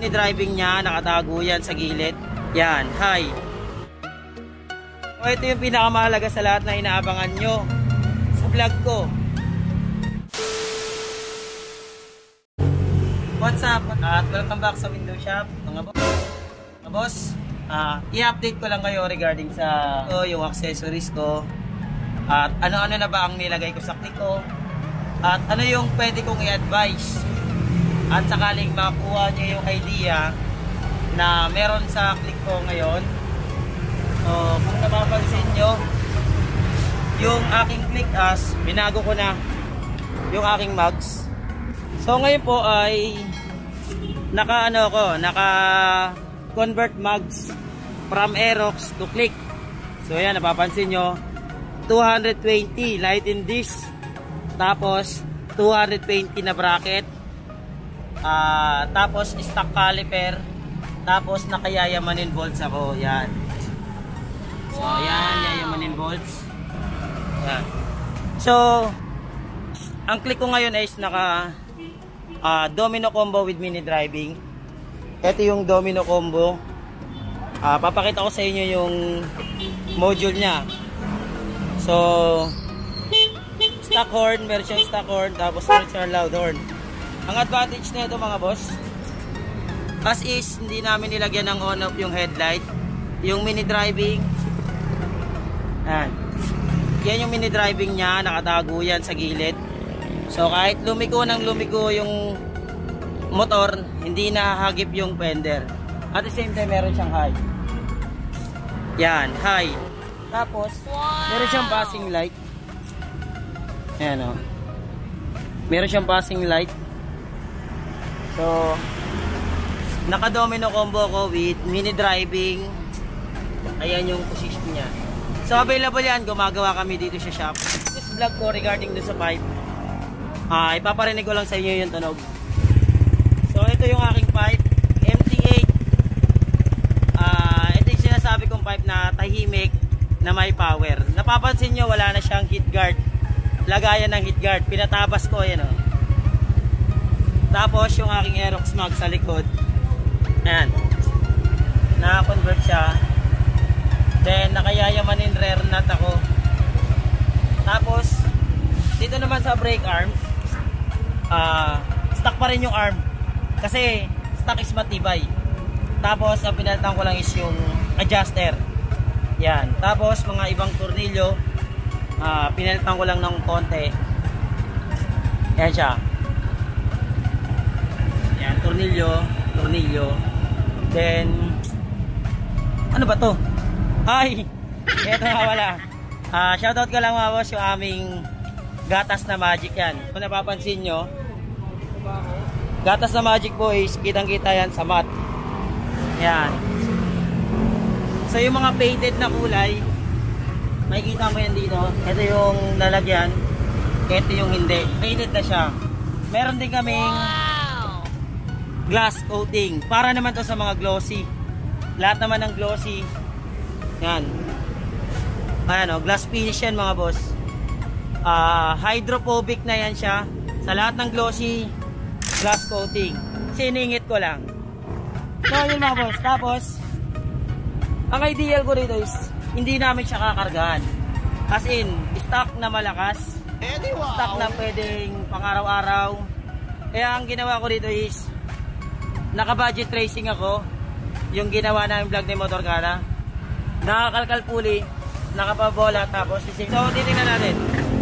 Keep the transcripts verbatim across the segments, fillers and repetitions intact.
Ni driving niya, nakatago yan sa gilid. Yan, hi. So, ito yung pinakamahalaga sa lahat na inaabangan nyo sa vlog ko. What's up? At welcome back sa Window Shop, mga boss. Mga boss, uh, i-update ko lang kayo regarding sa oh, yung accessories ko. At ano-ano na ba ang nilagay ko sa click ko. At ano yung pwede kong i-advise. At sakaling makuha nyo yung idea na meron sa click ko ngayon. So, kung napapansin nyo, yung aking click as, binago ko na yung aking mugs. So ngayon po ay naka ano ko, naka convert mugs from Aerox to click. So ayan, napapansin nyo, two twenty light in this, tapos two twenty na bracket, uh, tapos stock caliper, tapos nakayayamanin bolts ako. Yan. So ayan, yayamanin bolts. Yan. So ang click ko ngayon is naka Uh, domino combo with mini driving. Ito yung domino combo. uh, Papakita ko sa inyo yung module nya. So stock horn, version stock horn, tapos version loud horn. Ang advantage na ito mga boss, as is, hindi namin nilagyan ng on off yung headlight. Yung mini driving, yan, yan yung mini driving nya, nakatago yan sa gilid. So kahit lumiko ng lumiko yung motor, hindi nahagip yung fender. At the same time, meron siyang high. Yan, high. Tapos, wow, meron siyang passing light. Ayan o. Meron siyang passing light. So, naka-domino combo ko with mini driving. Ayan yung position niya. So, available yan. Gumagawa kami dito sa shop. This vlog ko regarding dun sa pipe. Ah, ipaparinig ko lang sa inyo yung tunog. So ito yung aking pipe, M T eight. Ah, ito yung sinasabi kong pipe na tahimik, na may power. Napapansin nyo, wala na siyang heat guard. Lagayan ng heat guard, pinatabas ko, yan o. Tapos yung aking Aerox mag sa likod, ayan, na-convert siya. Then nakayayamanin rear nut ako. Tapos dito naman sa brake arm, Uh, stock pa rin yung arm kasi stock is matibay. Tapos ang pinalitan ko lang is yung adjuster. Yan. Tapos mga ibang tornilyo, uh, pinalitan ko lang ng konti. Yan siya. Yan, tornilyo, tornilyo. Then ano ba to? Ay, eto nga wala. Uh, shoutout ko lang mga boss yung aming gatas na magic yan. Kung napapansin nyo, gatas na magic po is kitang kita yan sa mat. Yan. So yung mga painted na kulay, makikita mo yan dito. Ito yung lalagyan, ito yung hindi. Painted na siya. Meron din kaming wow, glass coating. Para naman to sa mga glossy. Lahat naman ng glossy. Yan. Ayan o, glass finish yan mga boss. Uh, hydrophobic na yan siya. Sa lahat ng glossy, glass coating. Siningit ko lang. So yun mga boss. Tapos ang ideal ko rito is hindi namin siya kakargahan. As in, stock na malakas, stock na pwedeng pang araw-araw. Kaya ang ginawa ko rito is naka budget racing ako. Yung ginawa namin vlog ni Motorkada, nakakalkal puli, nakapabola. Tapos so titingnan natin.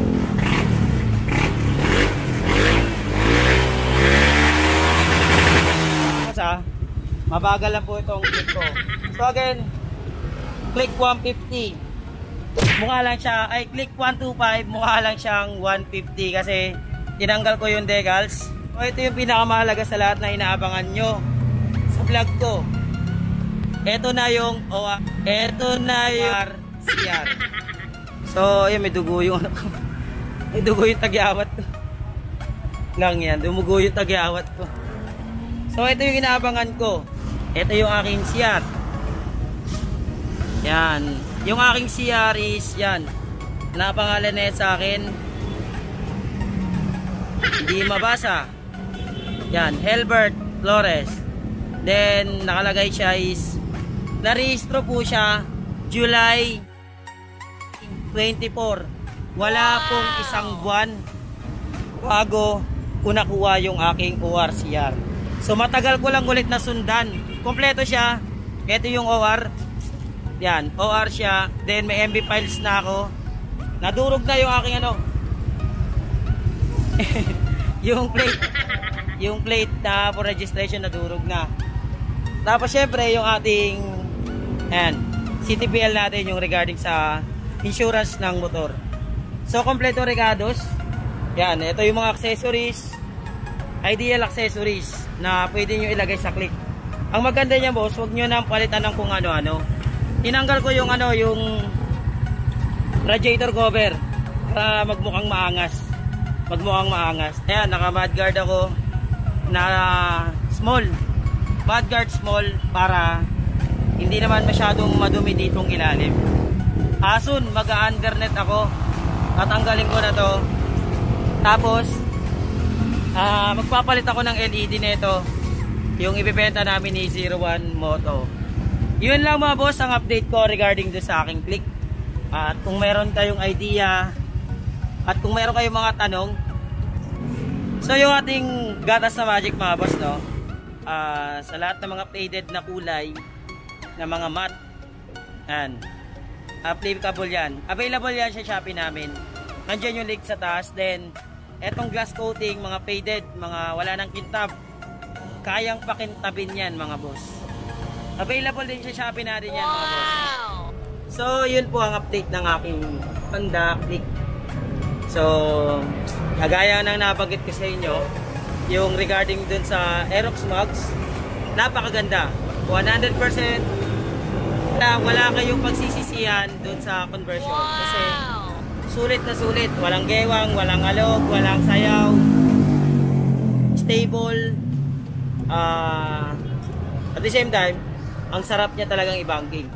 Mabagal lang po itong click ko. So again, click one fifty. Mukha lang siya, ay click one twenty-five, mukha lang siyang one fifty kasi tinanggal ko yung decals. So ito yung pinakamahalaga sa lahat na inaabangan nyo sa vlog ko. Ito na yung oh, ito na yung C R. So ayun, may dugo yung may dugo yung tagyawat ko. Lang yan, dumugo yung tagyawat ko. So ito yung inaabangan ko. Ito yung aking C R. Yan. Yung aking C R is yan. Napangalan na sa akin. Hindi mabasa. Yan. Helbert Flores. Then nakalagay siya is narehistro po siya July twenty-four. Wala pong isang buwan bago ko nakuha yung aking O R C R. So matagal ko lang ulit nasundan. Kompleto siya. Ito yung O R. Yan, O R siya. Then may M B files na ako. Nadurog na yung aking ano. yung plate. Yung plate na for registration nadurog na. Tapos syempre yung ating ayan, C T P L natin yung regarding sa insurance ng motor. So kompleto regados. Yan, ito yung mga accessories. Ideal accessories na pwede nyo ilagay sa click. Ang maganda niya boss, huwag nyo nang palitan ng kung ano-ano. Tinanggal ko yung ano, yung radiator cover para magmukhang maangas. Magmukhang maangas. Ayan, naka mudguard ako na small. Mudguard small para hindi naman masyadong madumi ditong ilalim. Asun, mag-undernet ako. Tatanggalin ko na to. Tapos Uh, magpapalit ako ng L E D nito, yung ibibenta namin ni zero one Moto. Yun lang mga boss ang update ko regarding do sa aking click. At kung meron kayong idea at kung meron kayong mga tanong, so yung ating gatas na magic mga boss, no, uh, sa lahat ng mga faded na kulay na mga matte, yan, applicable yan. Available yan sa Shopee namin. Nandiyan yung link sa taas. Then etong glass coating, mga faded, mga wala nang kintab, kayang pakintabin yan mga boss. Available din sa Shopee natin yan mga boss. So yun po ang update ng aking Honda Click. So kagaya ng nabanggit ko sa inyo, yung regarding dun sa Aerox Mugs, napakaganda. one hundred percent wala, wala kayong pagsisisihan dun sa conversion. Kasi sulit na sulit, walang gewang, walang alog, walang sayaw, stable, uh, at the same time ang sarap niya talagang i-banking.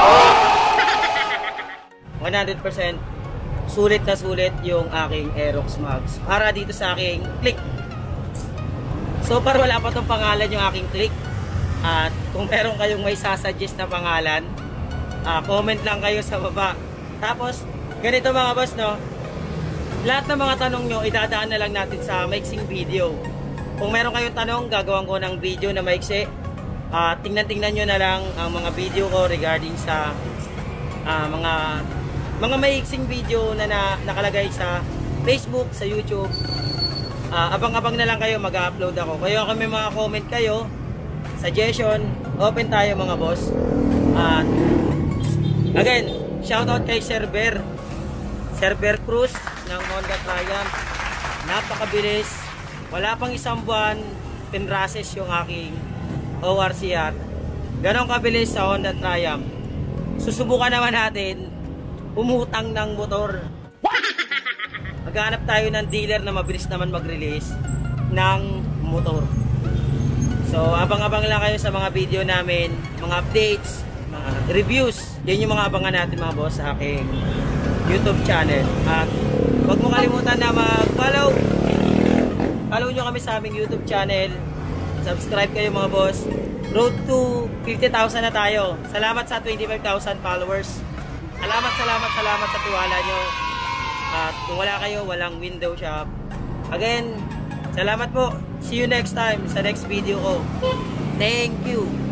one hundred percent sulit na sulit yung aking Aerox Mugs para dito sa aking click. So far wala pa tong pangalan yung aking click, at kung meron kayong may sasuggest na pangalan, uh, comment lang kayo sa baba. Tapos ganito mga boss, no, lahat ng mga tanong nyo idadaan na lang natin sa maiksing video. Kung meron kayong tanong, gagawin ko ng video na maiksi. uh, Tingnan-tingnan nyo na lang ang mga video ko regarding sa uh, mga mga maiksing video na, na nakalagay sa Facebook, sa YouTube. uh, Abang-abang na lang kayo, mag-upload ako. Kayo kung may mga comment kayo, suggestion, open tayo mga boss. At uh, again, shoutout kay Sir Bear Sir Bear Cruz ng Honda Triumph. Napakabilis. Wala pang isang buwan, pinrases yung aking O R C R. Ganon kabilis sa Honda Triumph. Susubukan naman natin umutang ng motor. Maghanap tayo ng dealer na mabilis naman mag-release ng motor. So abang-abang lang kayo sa mga video namin, mga updates, mga reviews. Yan yung mga abangan natin mga boss sa aking YouTube channel. At huwag mo kalimutan na mag-follow. Follow nyo kami sa aming YouTube channel. Subscribe kayo mga boss. Road to fifty thousand na tayo. Salamat sa twenty-five thousand followers. Salamat, salamat, salamat sa tiwala nyo. At kung wala kayo, walang window shop. Again, salamat po. See you next time sa next video ko. Thank you.